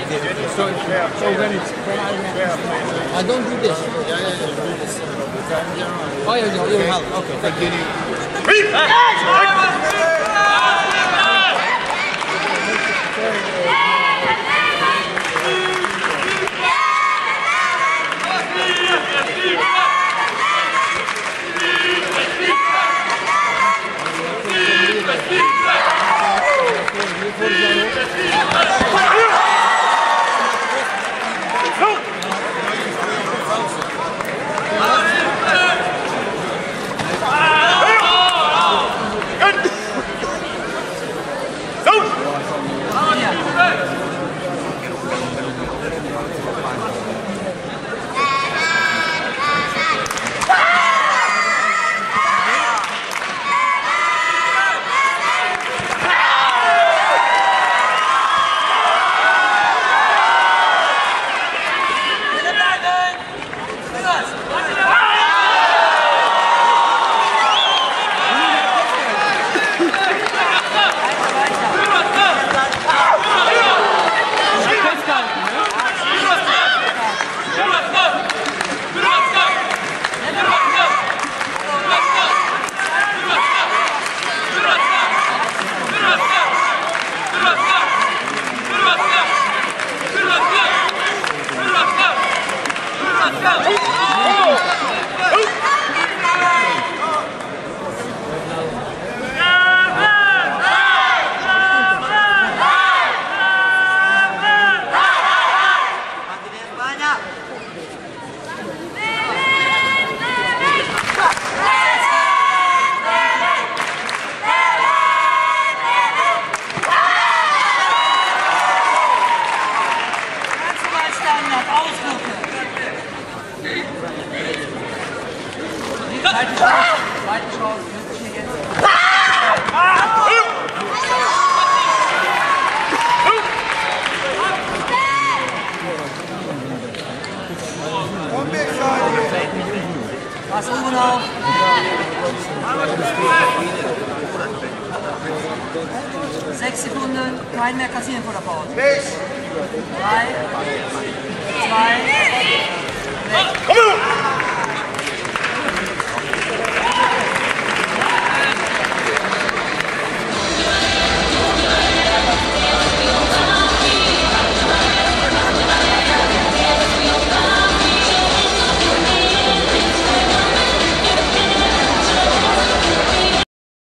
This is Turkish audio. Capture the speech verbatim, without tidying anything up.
So, so when it's I don't do this. Yeah, yeah, yeah. Do this. Oh, yeah, you you help. Okay, thank you. Was oben auf. Sechs Sekunden, kein mehr kassieren vor der Pause. Drei, zwei, weg.